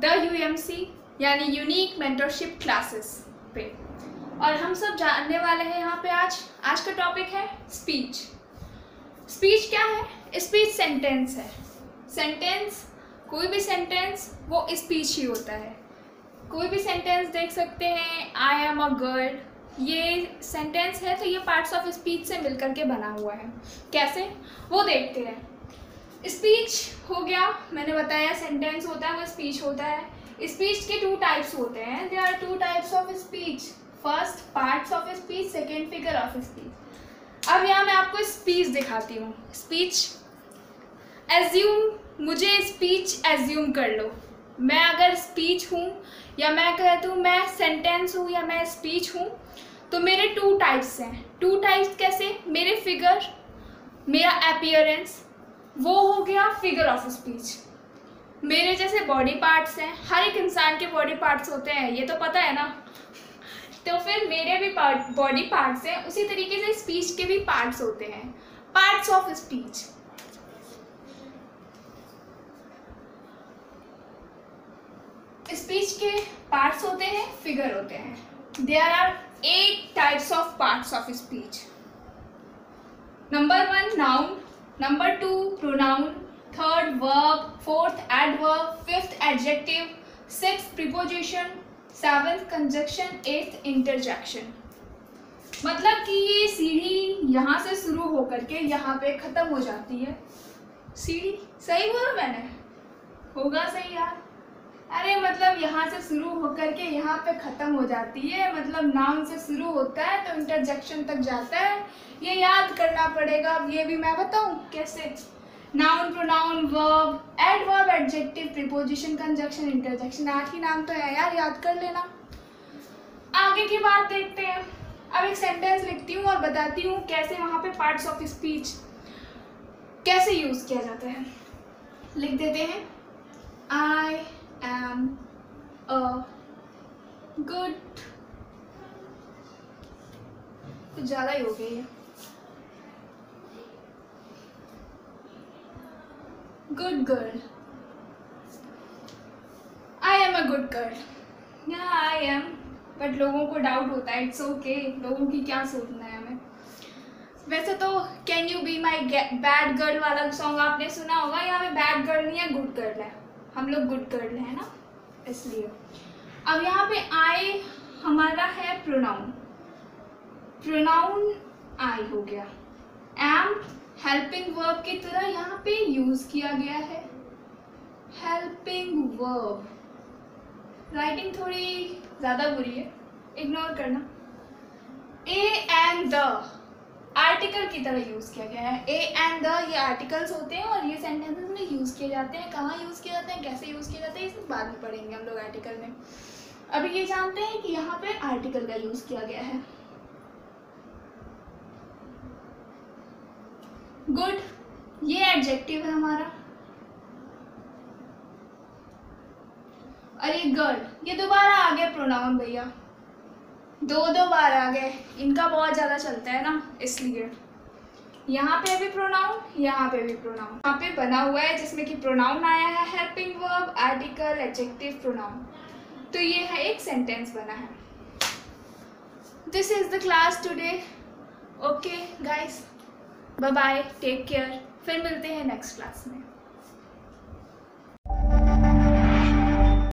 The UMC यानी unique mentorship classes पे। और हम सब जानने वाले हैं यहाँ पे आज का टॉपिक है स्पीच। स्पीच क्या है? स्पीच सेंटेंस है। सेंटेंस, कोई भी सेंटेंस वो स्पीच ही होता है। कोई भी सेंटेंस देख सकते हैं, आई एम अ गर्ल, ये सेंटेंस है तो ये पार्ट्स ऑफ स्पीच से मिलकर के बना हुआ है। कैसे वो देखते हैं। स्पीच हो गया, मैंने बताया सेंटेंस होता है वो स्पीच होता है। स्पीच के 2 टाइप्स होते हैं। There are 2 types of speech. First parts of speech, second figure of speech. अब यहाँ मैं आपको स्पीच दिखाती हूँ। स्पीच एज्यूम, मुझे स्पीच एज्यूम कर लो। मैं अगर स्पीच हूँ या मैं कहती हूँ मैं सेंटेंस हूँ या मैं स्पीच हूँ, तो मेरे 2 टाइप्स हैं। 2 टाइप्स कैसे? मेरे फिगर, मेरा अपीयरेंस, वो हो गया फिगर ऑफ स्पीच। मेरे जैसे बॉडी पार्ट्स हैं, हर एक इंसान के बॉडी पार्ट्स होते हैं, ये तो पता है ना। तो फिर मेरे भी बॉडी पार्ट्स हैं, उसी तरीके से स्पीच के भी पार्ट्स होते हैं। Parts of speech. स्पीच के पार्ट्स होते हैं, फिगर होते हैं। There are 8 types of parts of speech. Number 1 noun, number 2 pronoun, 3rd verb, 4th adverb, 5th adjective, 6th preposition, 7th conjunction, 8th interjection. मतलब कि ये सीढ़ी यहाँ से शुरू होकर के यहाँ पे ख़त्म हो जाती है। सीढ़ी सही बोला मैंने? होगा सही यार? अरे मतलब यहाँ से शुरू होकर के यहाँ पे ख़त्म हो जाती है, मतलब नाउन से शुरू होता है तो इंटरजेक्शन तक जाता है। ये याद करना पड़ेगा। अब ये भी मैं बताऊँ कैसे? Noun, pronoun, verb, adverb, adjective, preposition, conjunction, interjection. 8 ही नाम तो है यार, याद कर लेना। आगे की बात देखते हैं। अब एक सेंटेंस लिखती हूँ और बताती हूँ कैसे वहाँ पे पार्ट्स ऑफ स्पीच कैसे यूज़ किया जाता है। लिख देते हैं, आई एम अ गुड, कुछ ज़्यादा ही हो गई है, good girl. I am a good girl. या आई एम, बट लोगों को डाउट होता है। इट्स ओके, लोगों की क्या सोचना है हमें। वैसे तो can you be my bad girl वाला सॉन्ग आपने सुना होगा। यहाँ पे बैड गर्ल नहीं है, गुड गर्ल है। हम लोग गुड गर्ल है ना, इसलिए। अब यहाँ पे आई हमारा है प्रोनाउन। प्रोनाउन आई हो गया। एम हेल्पिंग वर्ब की तरह यहाँ पे यूज किया गया है। Helping verb. राइटिंग थोड़ी ज़्यादा बुरी है, इग्नोर करना। ए एंड द आर्टिकल की तरह यूज़ किया गया है। ए एंड द ये आर्टिकल्स होते हैं और ये सेंटेंसेस में यूज़ किए जाते हैं। कहाँ यूज़ किए जाते हैं, कैसे यूज़ किए जाते हैं, ये सब बाद में पढ़ेंगे हम लोग आर्टिकल में। अभी ये जानते हैं कि यहाँ पे आर्टिकल का यूज़ किया गया है। गुड, ये एडजेक्टिव है हमारा। और ये गर्ल, ये दोबारा आ गया प्रोनाउन भैया। 2 बार आ गए, इनका बहुत ज़्यादा चलता है ना, इसलिए यहाँ पे भी प्रोनाउन, यहाँ पे भी प्रोनाउन। यहाँ पे बना हुआ है जिसमें कि प्रोनाउन आया है, helping verb, article, adjective, pronoun. तो ये है एक सेंटेंस बना है। This is the class today. Okay guys, bye bye, take care. फिर मिलते हैं नेक्स्ट क्लास में।